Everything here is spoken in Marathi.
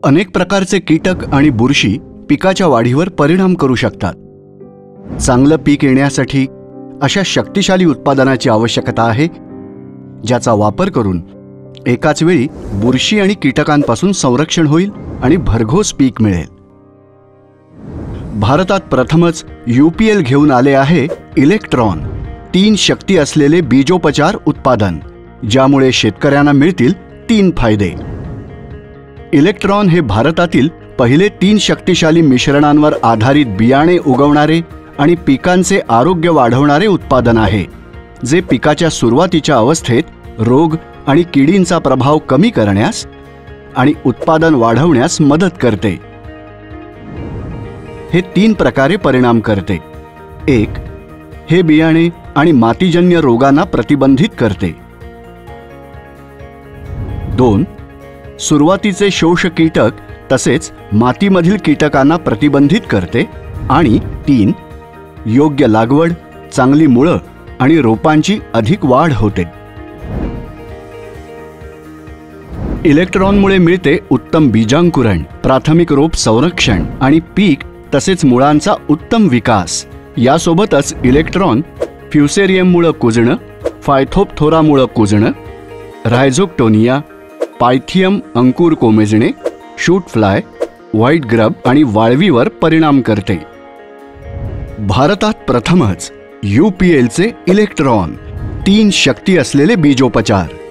अनेक प्रकारचे कीटक आणि बुरशी पिकाच्या वाढीवर परिणाम करू शकतात. चांगलं पीक येण्यासाठी अशा शक्तिशाली उत्पादनाची आवश्यकता आहे, ज्याचा वापर करून एकाच वेळी बुरशी आणि कीटकांपासून संरक्षण होईल आणि भरघोस पीक मिळेल. भारतात प्रथमच UPL घेऊन आले आहे इलेक्ट्रॉन, 3 शक्ती असलेले बीजोपचार उत्पादन, ज्यामुळे शेतकऱ्यांना मिळतील 3 फायदे. इलेक्ट्रॉन हे भारतातील पहिले 3 शक्तिशाली मिश्रणांवर आधारित बियाणे उगवणारे आणि पिकांचे आरोग्य वाढवणारे उत्पादन आहे, जे पिकाच्या सुरुवातीच्या अवस्थेत रोग आणि किडींचा प्रभाव कमी करण्यास आणि उत्पादन वाढवण्यास मदत करते. हे 3 प्रकारे परिणाम करते. 1. हे बियाणे आणि मातीजन्य रोगांना प्रतिबंधित करते. 2. सुरुवातीचे शोष कीटक तसेच मातीमधील कीटकांना प्रतिबंधित करते. आणि 3. योग्य लागवड, चांगली मुळं आणि रोपांची अधिक वाढ होते. इलेक्ट्रॉनमुळे मिळते उत्तम बीजांकुरण, प्राथमिक रोप संरक्षण आणि पीक तसेच मुळांचा उत्तम विकास. यासोबतच इलेक्ट्रॉन फ्युसेरियममुळे कुजणं, फायथोप्थोरामुळे कुजणं, रायझोक्टोनिया, पायथियम अंकुर कोमेजणे, शूट फ्लाय, व्हाईट ग्रब आणि वाळवीवर परिणाम करते. भारतात प्रथमच UPLचे इलेक्ट्रॉन, 3 शक्ती असलेले बीजोपचार